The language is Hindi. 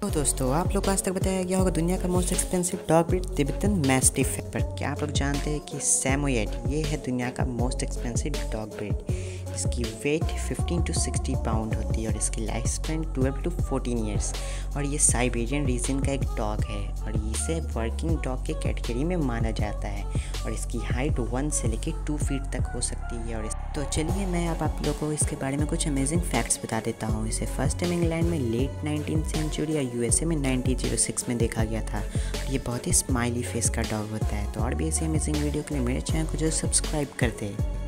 तो दोस्तों, आप लोग को आज तक बताया गया होगा दुनिया का most expensive dog breed Tibetan mastiff है। पर क्या आप लोग जानते हैं कि सैमोयेड ये है दुनिया का मोस्ट एक्सपेंसिव डॉग ब्रीड। इसकी वेट 15 to 60 पाउंड होती है और इसकी लाइफ स्पैन 12 to 14 ईयर्स। और ये साइबेरियन रीजन का एक डॉग है और इसे वर्किंग डॉग के कैटेगरी में माना जाता है। और इसकी हाइट 1 से लेकर 2 फीट तक हो सकती है। और तो चलिए मैं अब आप लोगों को इसके बारे में कुछ अमेजिंग फैक्ट्स बता देता हूँ। इसे फर्स्ट टाइम इंग्लैंड में लेट 19th सेंचुरी या यूएसए में 1906 में देखा गया था। और ये बहुत ही स्माइली फेस का डॉग होता है। तो और भी ऐसी अमेजिंग वीडियो के लिए मेरे चैनल को जो सब्सक्राइब करते हैं।